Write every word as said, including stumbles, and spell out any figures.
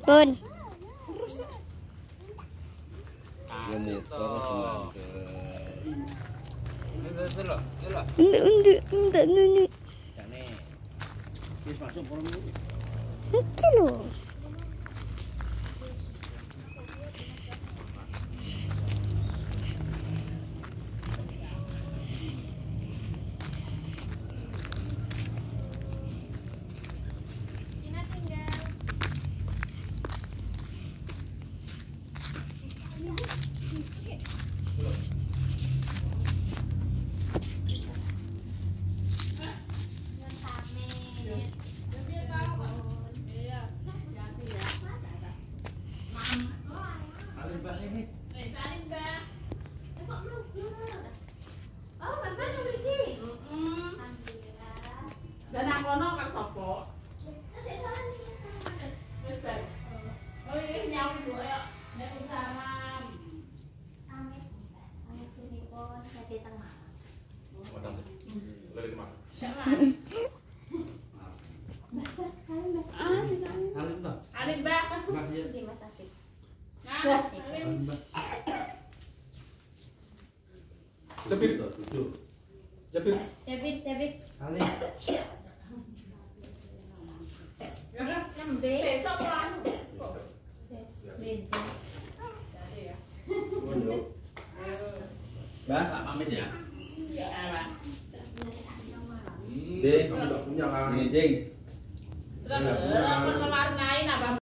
Pun. Ya motor semangka. Untuk untuk untuk nunjuk. Jane. Wis masuk kono. Itu loh. Dan nang kono kan sapa? Wis bar. Oh iki nyawu yo ayo nek usahaman. Amit. Amit punipun badhe teng Malang. Padang. Lagi di mana? Masak kali Mas. Alim tak? Alim, Mbak. Di Mas Sakit. Nah, Alim. Jepit. Tujuh. Jepit. Jepit, jepit. Alim. Ya, Nembe. besok anu. Meja. Mbak, tak pamit ya. Ya, Pak. Dek, Kamu tak punya kan? ngejeng. Terus, kemarin naik apa